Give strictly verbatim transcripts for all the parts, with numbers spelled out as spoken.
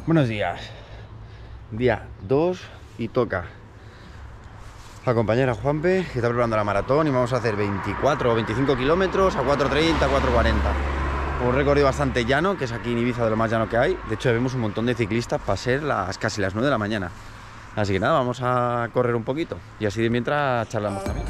Buenos días. Día dos y toca acompañar a Juanpe, que está preparando la maratón, y vamos a hacer veinticuatro o veinticinco kilómetros a cuatro treinta, cuatro cuarenta. Un recorrido bastante llano, que es aquí en Ibiza de lo más llano que hay. De hecho, vemos un montón de ciclistas para ser las, casi las nueve de la mañana. Así que nada, vamos a correr un poquito y así de mientras charlamos también.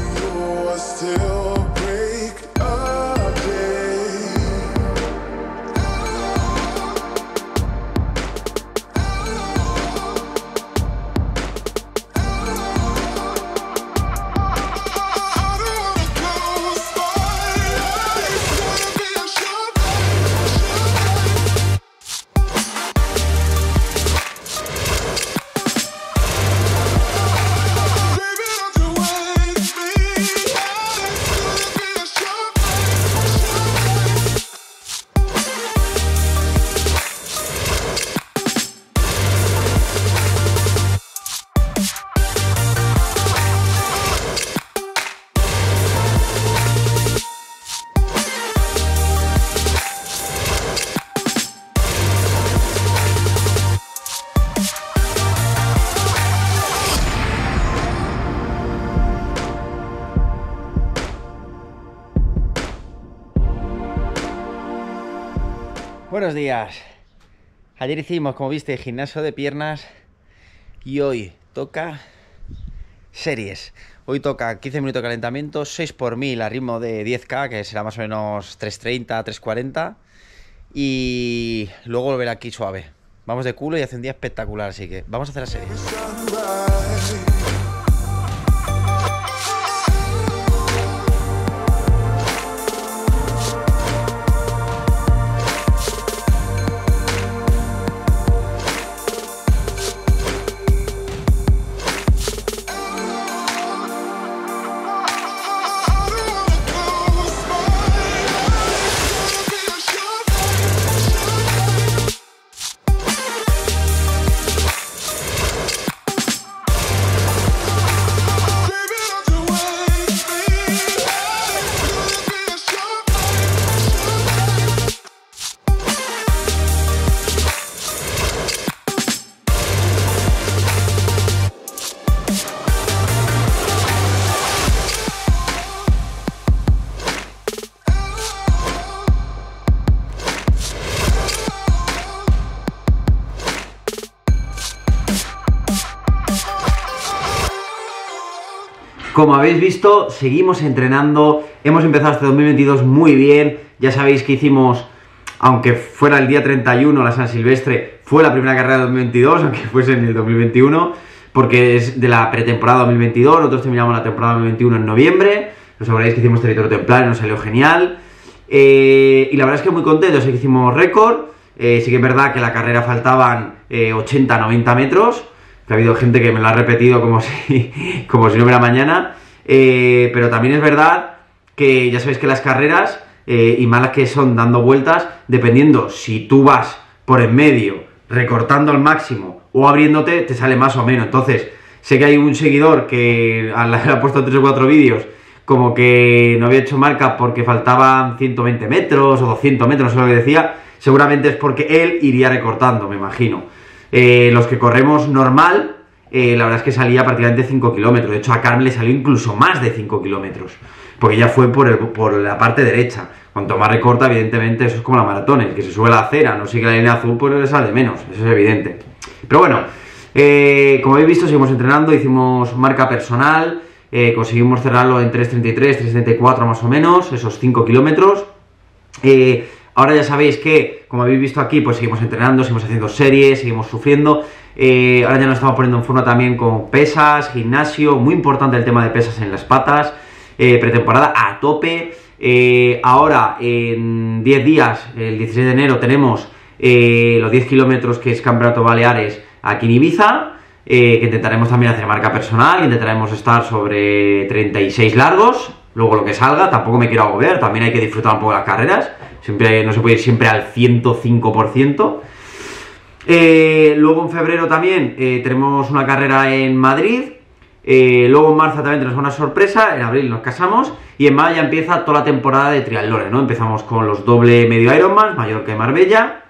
Buenos días. Ayer hicimos, como viste, gimnasio de piernas y hoy toca series. Hoy toca quince minutos de calentamiento, seis por mil a ritmo de diez K, que será más o menos tres treinta, tres cuarenta, y luego volver aquí suave. Vamos de culo y hace un día espectacular, así que vamos a hacer las series. Como habéis visto, seguimos entrenando, hemos empezado este dos mil veintidós muy bien. Ya sabéis que hicimos, aunque fuera el día treinta y uno, la San Silvestre, fue la primera carrera de dos mil veintidós, aunque fuese en el dos mil veintiuno, porque es de la pretemporada dos mil veintidós, nosotros terminamos la temporada dos mil veintiuno en noviembre, os acordáis que hicimos territorio templario, nos salió genial, eh, y la verdad es que muy contentos, que hicimos récord. Eh, sí que es verdad que la carrera faltaban eh, ochenta a noventa metros, que ha habido gente que me lo ha repetido como si, como si no hubiera mañana, eh, pero también es verdad que ya sabéis que las carreras, eh, y malas que son dando vueltas, dependiendo si tú vas por en medio, recortando al máximo o abriéndote, te sale más o menos. Entonces, sé que hay un seguidor que le ha puesto tres o cuatro vídeos como que no había hecho marca porque faltaban ciento veinte metros o doscientos metros, no sé lo que decía. Seguramente es porque él iría recortando, me imagino. Eh, los que corremos normal, eh, la verdad es que salía prácticamente cinco kilómetros. De hecho, a Carmen le salió incluso más de cinco kilómetros, porque ya fue por, el, por la parte derecha. Cuanto más recorta, evidentemente, eso es como la maratón. El que se sube la acera, no sigue la línea azul, pues le sale menos. Eso es evidente. Pero bueno, eh, como habéis visto, seguimos entrenando. Hicimos marca personal, eh, conseguimos cerrarlo en tres treinta y tres, tres treinta y cuatro más o menos, esos cinco kilómetros. Eh... Ahora ya sabéis que, como habéis visto aquí, pues seguimos entrenando, seguimos haciendo series, seguimos sufriendo. Eh, ahora ya nos estamos poniendo en forma también con pesas, gimnasio, muy importante el tema de pesas en las patas, eh, pretemporada a tope. Eh, ahora, en diez días, el dieciséis de enero, tenemos eh, los diez kilómetros que es Campeonato Baleares aquí en Ibiza, eh, que intentaremos también hacer marca personal, intentaremos estar sobre treinta y seis largos, luego lo que salga, tampoco me quiero agobiar, también hay que disfrutar un poco de las carreras. Siempre, no se puede ir siempre al ciento cinco por ciento. Eh, luego en febrero también eh, tenemos una carrera en Madrid. Eh, luego en marzo también tenemos una sorpresa. En abril nos casamos. Y en mayo ya empieza toda la temporada de triatlones, ¿no? Empezamos con los doble medio Ironman, Mallorca y Marbella.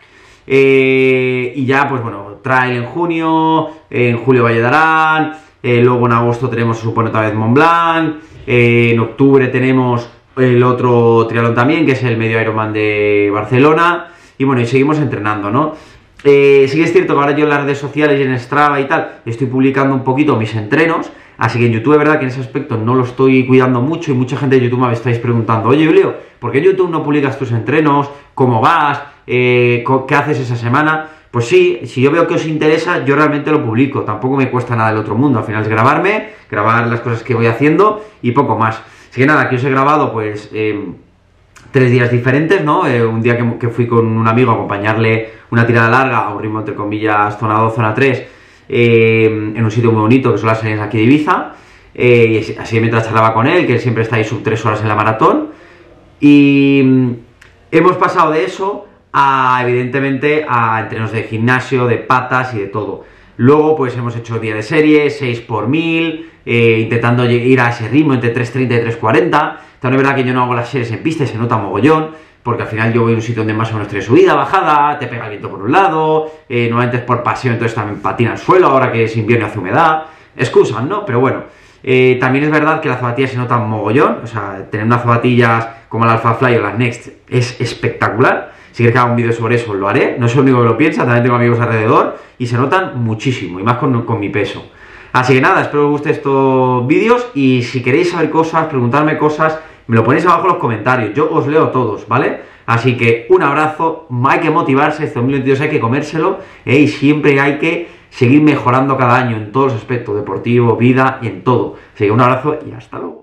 Eh, y ya, pues bueno, trail en junio, en julio Valle de Arán, eh, luego en agosto tenemos, se supone, otra vez Mont Blanc, eh, en octubre tenemos el otro triatlón también, que es el medio Ironman de Barcelona, y bueno, y seguimos entrenando, ¿no? Eh, sí que es cierto que ahora yo en las redes sociales y en Strava y tal, estoy publicando un poquito mis entrenos, así que en YouTube es verdad que en ese aspecto no lo estoy cuidando mucho, y mucha gente de YouTube me estáis preguntando, oye Julio, ¿por qué en YouTube no publicas tus entrenos? ¿Cómo vas? Eh, ¿Qué haces esa semana? Pues sí, si yo veo que os interesa, yo realmente lo publico, tampoco me cuesta nada del otro mundo, al final es grabarme, grabar las cosas que voy haciendo y poco más. Así que nada, aquí os he grabado pues eh, tres días diferentes, ¿no? Eh, un día que, que fui con un amigo a acompañarle una tirada larga a un ritmo entre comillas zona dos, zona tres, eh, en un sitio muy bonito que son las salinas aquí de Ibiza, eh, y así mientras charlaba con él, que él siempre está ahí sub tres horas en la maratón, y mm, hemos pasado de eso a, evidentemente, a entrenos de gimnasio, de patas y de todo. Luego, pues hemos hecho día de serie, seis por mil, eh, intentando ir a ese ritmo entre tres treinta y tres cuarenta. También es verdad que yo no hago las series en pista y se nota mogollón, porque al final yo voy a un sitio donde más o menos tienes subida, bajada, te pega el viento por un lado, eh, normalmente es por paseo, entonces también patina el suelo, ahora que es invierno y hace humedad. Excusas, ¿no? Pero bueno, eh, también es verdad que las zapatillas se notan mogollón, o sea, tener unas zapatillas como la Alpha Fly o las Next es espectacular. Si quieres que haga un vídeo sobre eso, lo haré. No soy el único que lo piensa, también tengo amigos alrededor y se notan muchísimo, y más con, con mi peso. Así que nada, espero que os gusten estos vídeos, y si queréis saber cosas, preguntarme cosas, me lo ponéis abajo en los comentarios, yo os leo todos, ¿vale? Así que un abrazo, hay que motivarse, este dos mil veintidós hay que comérselo, ¿eh? Y siempre hay que seguir mejorando cada año en todos los aspectos, deportivo, vida y en todo. Así que un abrazo y hasta luego.